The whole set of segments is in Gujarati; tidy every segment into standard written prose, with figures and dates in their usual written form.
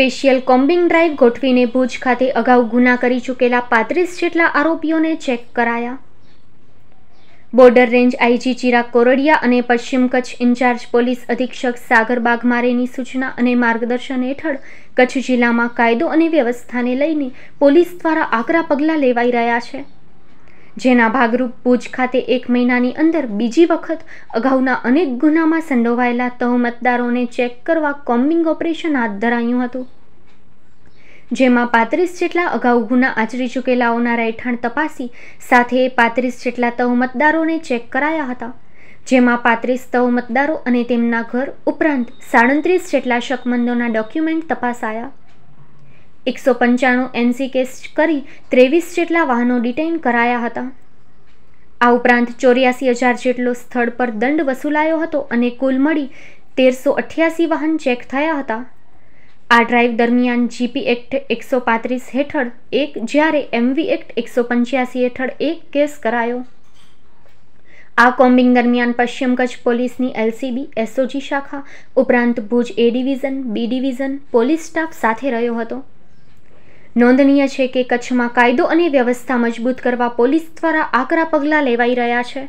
સ્પેશિયલ કોમ્બિંગ ડ્રાઈવ ગોઠવીને ભુજ ખાતે અગાઉ ગુના કરી ચૂકેલા 35 જેટલા આરોપીઓને ચેક કરાયા. Border range IG Chirag Kordia અને પશ્ચિમ કચ્છ ઇન્ચાર્જ પોલીસ અધિક્ષક સાગર બાઘમારેની સૂચના અને માર્ગદર્શન હેઠળ કચ્છ જિલ્લામાં કાયદો અને વ્યવસ્થાને લઈને પોલીસ દ્વારા આકરા પગલાં લેવાઈ રહ્યા છે. જેના ભાગરૂપ ભુજ ખાતે 1 મહિનાની અંદર બીજી વખત અગાઉના અનેક ગુનામાં સંડોવાયેલા તહોમતદારોને ચેક કરવા કોમ્બિંગ ઓપરેશન હાથ ધરાયું હતું. જેમાં 35 જેટલા અગાઉ ગુના આચરી ચૂકેલાઓના રહેઠાણ તપાસી સાથે 35 જેટલા તહોમતદારોને ચેક કરાયા હતા. જેમાં 35 તહોમતદારો અને તેમના ઘર ઉપરાંત 37 જેટલા શકમંદોના ડોક્યુમેન્ટ તપાસાયા. 195 એનસી કેસ કરી 23 જેટલા વાહનો ડિટેઇન કરાયા હતા. આ ઉપરાંત 84,000 જેટલો સ્થળ પર દંડ વસૂલાયો હતો અને કુલ મળી 1388 વાહન ચેક થયા હતા. આ ડ્રાઈવ દરમિયાન જીપી એક્ટ 135 હેઠળ 1 જ્યારે એમવી એક્ટ 185 હેઠળ 1 કેસ કરાયો. આ કોમ્બિંગ દરમિયાન પશ્ચિમ કચ્છ પોલીસની એલસીબી એસઓજી શાખા ઉપરાંત Bhuj A division B division police staff સાથે રહ્યો હતો. નોંધનીય છે કે કચ્છમાં કાયદો અને વ્યવસ્થા મજબૂત કરવા પોલીસ દ્વારા આકરા પગલાં લેવાઈ રહ્યા છે.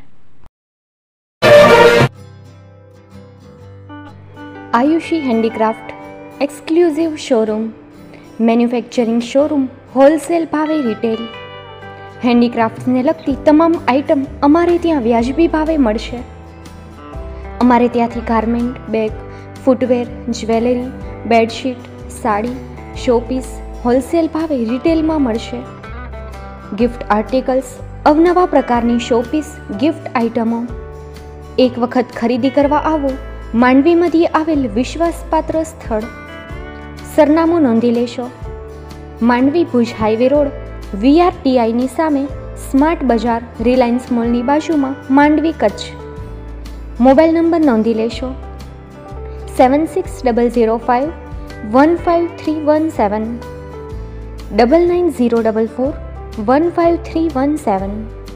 Aayushi handicraft exclusive showroom, manufacturing showroom, wholesale ભાવે રિટેલ. હેન્ડીક્રાફ્ટ્સને લગતી તમામ આઇટમ અમારે ત્યાં વ્યાજબી ભાવે મળશે. અમારે ત્યાંથી garment, bag, footwear, jewellery, bedsheet, sari, showpiece wholesale ભાવે રિટેલમાં મળશે. ગિફ્ટ આર્ટિકલ્સ, અવનવા પ્રકારની શોપીસ, ગિફ્ટ આઇટમો. એક વખત ખરીદી કરવા આવો. માંડવી મધ્યે આવેલ વિશ્વાસપાત્ર સ્થળ. સરનામું નોંધી લેશો. માંડવી ભુજ હાઈવે રોડ, VRTIની સામે, સ્માર્ટ બજાર, રિલાયન્સ મોલની બાજુમાં, માંડવી કચ્છ. મોબાઈલ નંબર નોંધી લેશો. 7605 15317 9904 15317.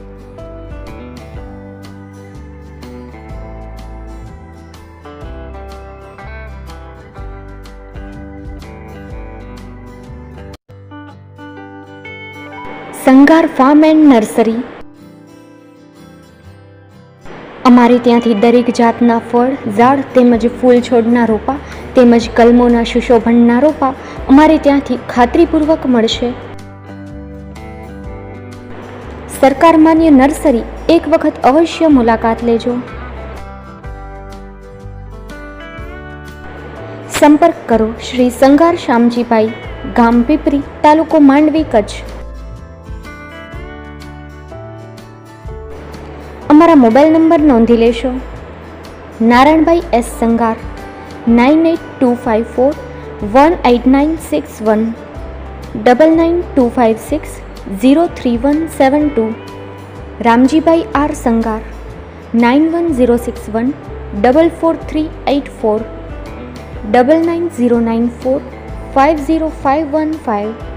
Sangar farm and nursery. અમારે ત્યાંથી દરેક જાતના ફળ, ઝાડ તેમજ ફૂલ છોડના રોપા તેમજ કલમોના સુશોભનના રોપા અમારે ત્યાંથી ખાતરીપૂર્વક મળશે. સરકાર માન્ય નર્સરી એક વખત અવશ્ય મુલાકાત લેજો. સંપર્ક કરો શ્રી સંગાર શામજીભાઈ, ગામ પીપરી, તાલુકો માંડવી, કચ્છ. અમારા મોબાઈલ નંબર નોંધી લેશો. નારાયણભાઈ એસ સંગાર 98254 18961 99256 03172. રામજીભાઈ આર સંગાર 91061 44384 99094 50515.